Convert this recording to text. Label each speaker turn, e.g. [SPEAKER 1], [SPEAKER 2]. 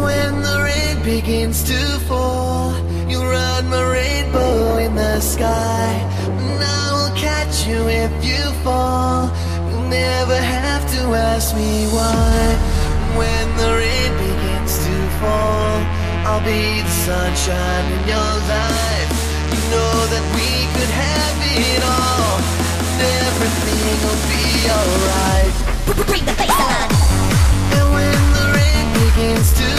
[SPEAKER 1] when the rain begins to fall, you'll ride my rainbow in the sky, and I will catch you if you fall. You'll never have to ask me why. When the rain begins to fall, I'll be the sunshine in your life. You know that we could have it all, and everything will be alright.
[SPEAKER 2] Bring the bass on.
[SPEAKER 1] And when the rain begins to